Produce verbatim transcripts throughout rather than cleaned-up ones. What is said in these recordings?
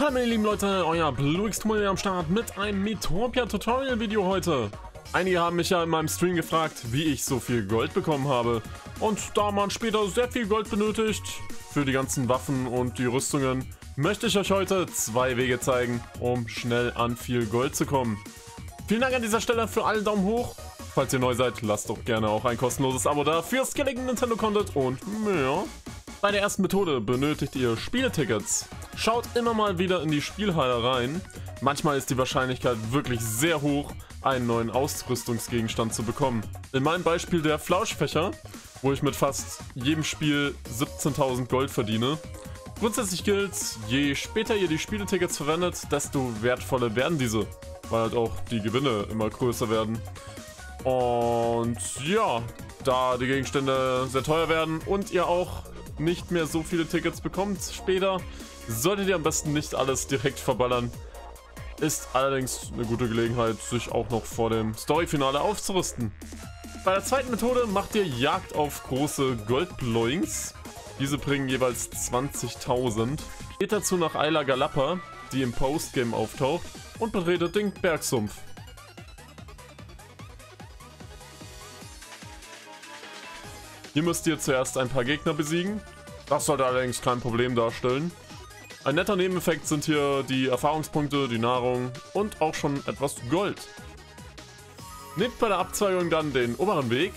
Hallo meine lieben Leute, euer BlueXTutorial am Start mit einem Metopia-Tutorial-Video heute. Einige haben mich ja in meinem Stream gefragt, wie ich so viel Gold bekommen habe. Und da man später sehr viel Gold benötigt für die ganzen Waffen und die Rüstungen, möchte ich euch heute zwei Wege zeigen, um schnell an viel Gold zu kommen. Vielen Dank an dieser Stelle für alle Daumen hoch. Falls ihr neu seid, lasst doch gerne auch ein kostenloses Abo da für Skilling Nintendo Content und mehr. Bei der ersten Methode benötigt ihr Spieletickets. Schaut immer mal wieder in die Spielhalle rein. Manchmal ist die Wahrscheinlichkeit wirklich sehr hoch, einen neuen Ausrüstungsgegenstand zu bekommen. In meinem Beispiel der Flauschfächer, wo ich mit fast jedem Spiel siebzehntausend Gold verdiene. Grundsätzlich gilt, je später ihr die Spieletickets verwendet, desto wertvoller werden diese, weil halt auch die Gewinne immer größer werden. Und ja, da die Gegenstände sehr teuer werden und ihr auch nicht mehr so viele Tickets bekommt später, solltet ihr am besten nicht alles direkt verballern. Ist allerdings eine gute Gelegenheit, sich auch noch vor dem Storyfinale aufzurüsten. Bei der zweiten Methode macht ihr Jagd auf große Goldbloings. Diese bringen jeweils zwanzigtausend. Geht dazu nach Ayla Galappa, die im Postgame auftaucht, und betretet den Bergsumpf. Hier müsst ihr zuerst ein paar Gegner besiegen. Das sollte allerdings kein Problem darstellen. Ein netter Nebeneffekt sind hier die Erfahrungspunkte, die Nahrung und auch schon etwas Gold. Nehmt bei der Abzweigung dann den oberen Weg.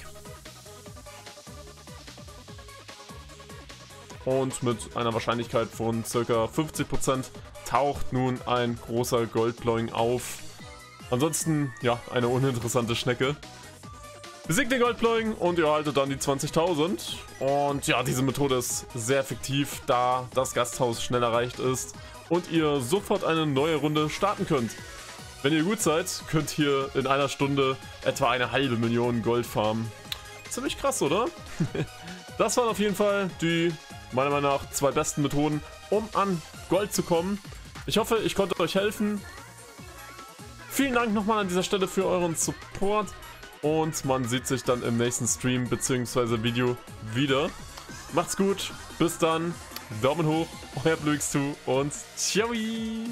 Und mit einer Wahrscheinlichkeit von ca. fünfzig Prozent taucht nun ein großer Goldbloing auf. Ansonsten, ja, eine uninteressante Schnecke. Besiegt den Goldbloing und ihr erhaltet dann die zwanzigtausend. Und ja, diese Methode ist sehr effektiv, da das Gasthaus schnell erreicht ist und ihr sofort eine neue Runde starten könnt. Wenn ihr gut seid, könnt ihr in einer Stunde etwa eine halbe Million Gold farmen. Ziemlich krass, oder? Das waren auf jeden Fall die, meiner Meinung nach, zwei besten Methoden, um an Gold zu kommen. Ich hoffe, ich konnte euch helfen. Vielen Dank nochmal an dieser Stelle für euren Support. Und man sieht sich dann im nächsten Stream bzw. Video wieder. Macht's gut, bis dann, Daumen hoch, euer BlueXTwo und ciao!